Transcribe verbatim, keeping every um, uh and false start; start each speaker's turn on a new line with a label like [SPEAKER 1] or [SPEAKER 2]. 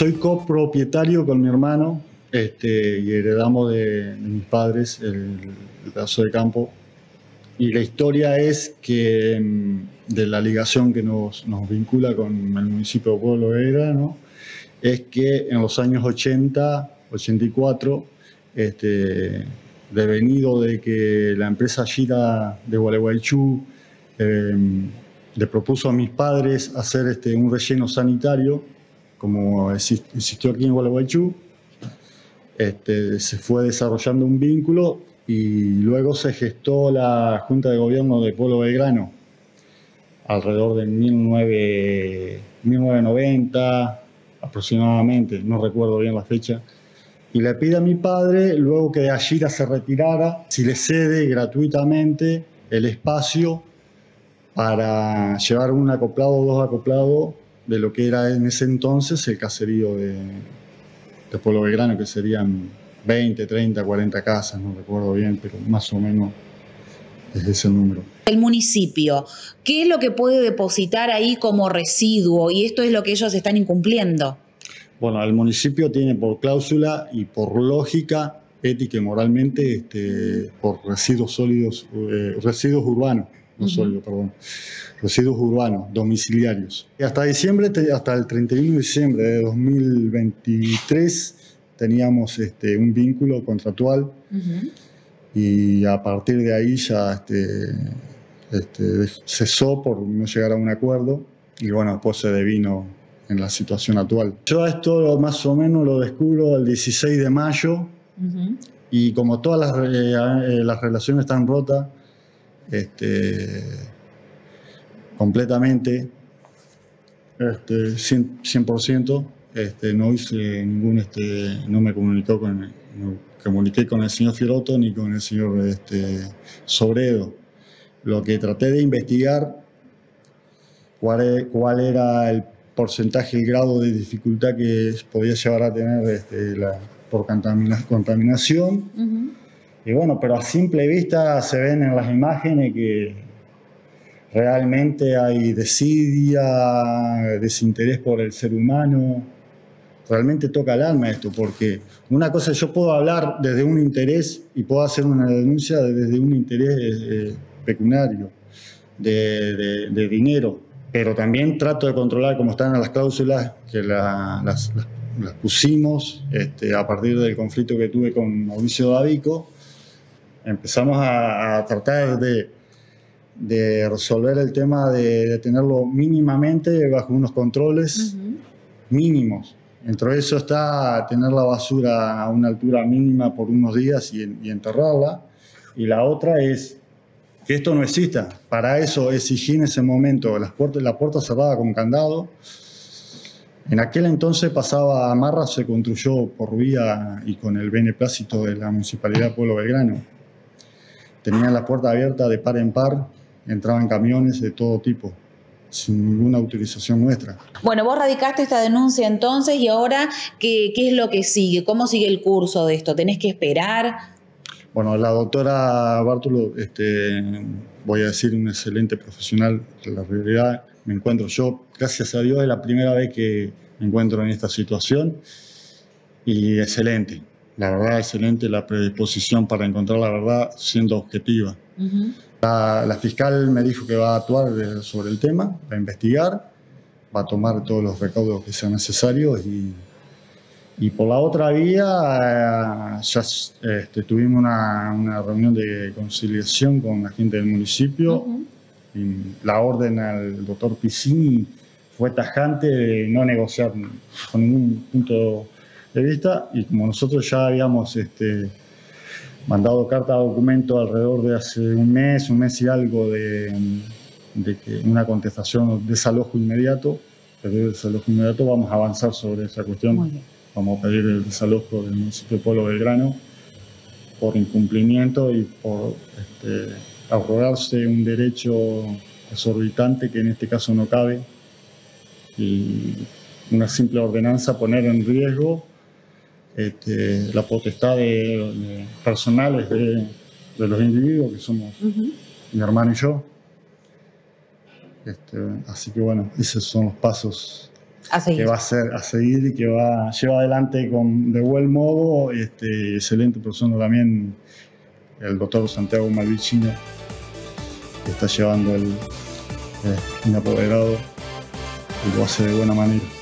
[SPEAKER 1] Soy copropietario con mi hermano este, y heredamos de, de mis padres el, el pedazo de campo. Y la historia es que de la ligación que nos, nos vincula con el municipio de Pueblo Belgrano, es que en los años ochenta, ochenta y cuatro, este, devenido de que la empresa Gira de Gualeguaychú eh, le propuso a mis padres hacer este, un relleno sanitario, como existió aquí en Gualeguaychú, este, se fue desarrollando un vínculo y luego se gestó la Junta de Gobierno de Pueblo Belgrano, alrededor de mil novecientos noventa aproximadamente, no recuerdo bien la fecha, y le pide a mi padre, luego que Ashira se retirara, si le cede gratuitamente el espacio para llevar un acoplado o dos acoplados de lo que era en ese entonces el caserío de, de Pueblo Belgrano, que serían veinte, treinta, cuarenta casas, no recuerdo bien, pero más o menos es ese número.
[SPEAKER 2] El municipio, ¿qué es lo que puede depositar ahí como residuo? Y esto es lo que ellos están incumpliendo.
[SPEAKER 1] Bueno, el municipio tiene por cláusula y por lógica, ética y moralmente, este, por residuos sólidos, eh, residuos urbanos, no uh-huh. sólidos, perdón, residuos urbanos, domiciliarios. Y hasta diciembre, hasta el treinta y uno de diciembre de dos mil veintitrés, teníamos este, un vínculo contractual uh-huh. y a partir de ahí ya este, este, cesó por no llegar a un acuerdo y bueno, después se devino en la situación actual. Yo esto más o menos lo descubro el dieciséis de mayo uh-huh. y como todas las, eh, las relaciones están rotas este, completamente, este, cien por ciento, este, no hice ningún, este, no me comunicó con, no comuniqué con el señor Fiorotto ni con el señor este, Sobredo. Lo que traté de investigar cuál, cuál era el porcentaje, el grado de dificultad que podía llevar a tener este, la, por contamina, contaminación. Uh-huh. Y bueno, pero a simple vista se ven en las imágenes que realmente hay desidia, desinterés por el ser humano. Realmente toca el alma esto, porque una cosa, yo puedo hablar desde un interés y puedo hacer una denuncia desde un interés eh, pecuniario, de, de, de dinero. Pero también trato de controlar cómo están las cláusulas, que la, las, las, las pusimos este, a partir del conflicto que tuve con Mauricio Davico. Empezamos a, a tratar de, de resolver el tema de, de tenerlo mínimamente bajo unos controles uh-huh. mínimos. Entre eso está tener la basura a una altura mínima por unos días y, y enterrarla. Y la otra es que esto no exista. Para eso exigí en ese momento las puertas, la puerta cerrada con candado. En aquel entonces pasaba Amarra, se construyó por vía y con el beneplácito de la Municipalidad de Pueblo Belgrano. Tenían la puerta abierta de par en par, entraban camiones de todo tipo, sin ninguna autorización nuestra.
[SPEAKER 2] Bueno, vos radicaste esta denuncia entonces y ahora, ¿qué, qué es lo que sigue? ¿Cómo sigue el curso de esto? ¿Tenés que esperar?
[SPEAKER 1] Bueno, la doctora Bártolo, este, voy a decir, un excelente profesional. En la realidad me encuentro yo, gracias a Dios, es la primera vez que me encuentro en esta situación y excelente. La verdad, excelente la predisposición para encontrar la verdad siendo objetiva. Uh-huh. la, la fiscal me dijo que va a actuar sobre el tema, va a investigar, va a tomar todos los recaudos que sean necesarios y Y por la otra vía, eh, ya este, tuvimos una, una reunión de conciliación con la gente del municipio. Uh-huh. Y la orden al doctor Piscini fue tajante de no negociar con ningún punto de vista. Y como nosotros ya habíamos este, mandado carta de documento alrededor de hace un mes, un mes y algo de, de que una contestación, desalojo inmediato, de desalojo inmediato, vamos a avanzar sobre esa cuestión. Muy bien. Vamos a pedir el desalojo del municipio de Pueblo Belgrano por incumplimiento y por este, arrogarse un derecho exorbitante que en este caso no cabe. Y una simple ordenanza poner en riesgo este, la potestad de, de personales de, de los individuos que somos uh-huh. mi hermano y yo. Este, así que bueno, esos son los pasos
[SPEAKER 2] A seguir.
[SPEAKER 1] que va a, ser, a seguir y que va lleva adelante con, de buen modo. Este, excelente persona también, el doctor Santiago Malvicino, que está llevando el eh, inapoderado y lo hace de buena manera.